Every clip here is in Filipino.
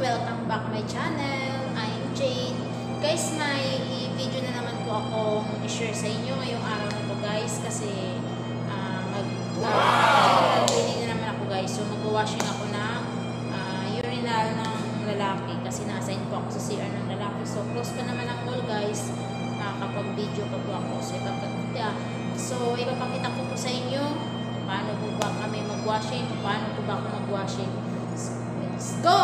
Welcome back my channel. I'm Jane. Guys, may video na naman po akong i-share sa inyo ngayong araw na to guys kasi mag-cleaning na naman ako guys. So mag-washing ako ng urinal ng lalaki kasi na-assign po ako sa CR ng lalaki. So close pa naman ang mall guys. Kapag video pa po ako. So ipapakita ko po sa inyo paano po ba kami mag-washing, paano po ba ako mag-washing. So, let's go!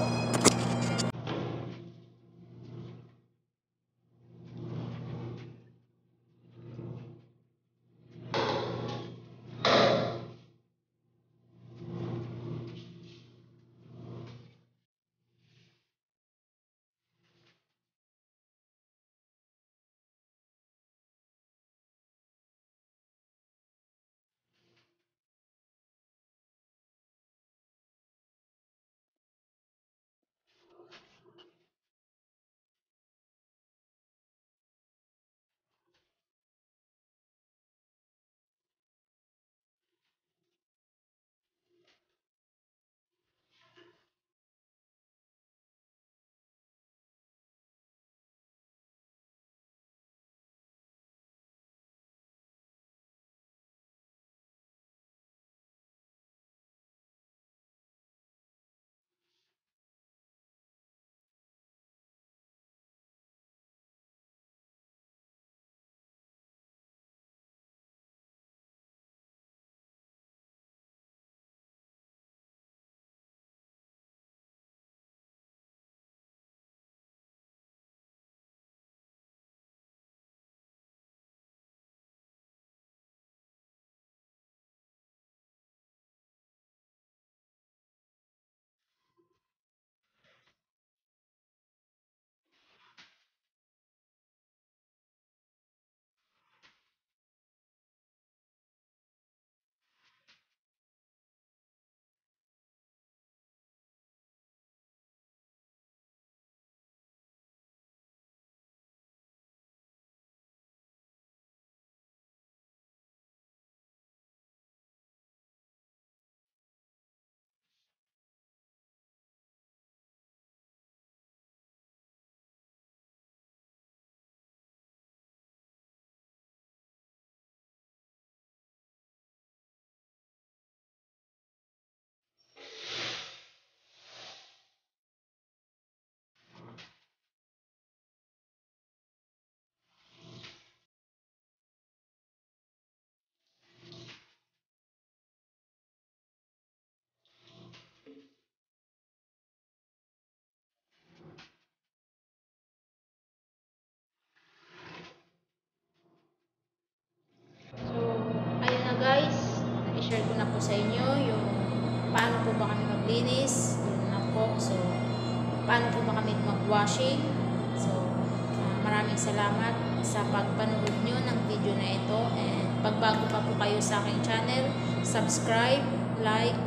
Guys, i-share ko na po sa inyo yung paano po ba kami maglinis, yun na po. So, paano po ba kami mag-washing. So, maraming salamat sa pagpanood nyo ng video na ito. And pagbago pa po kayo sa aking channel, subscribe, like,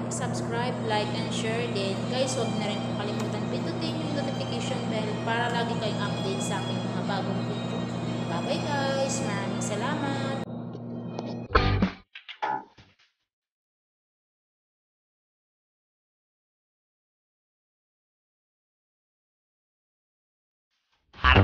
and share. Then guys, huwag na rin po kalimutan pindutin yung notification bell para lagi kayong update sa aking mga bagong video. Bye bye guys, maraming salamat.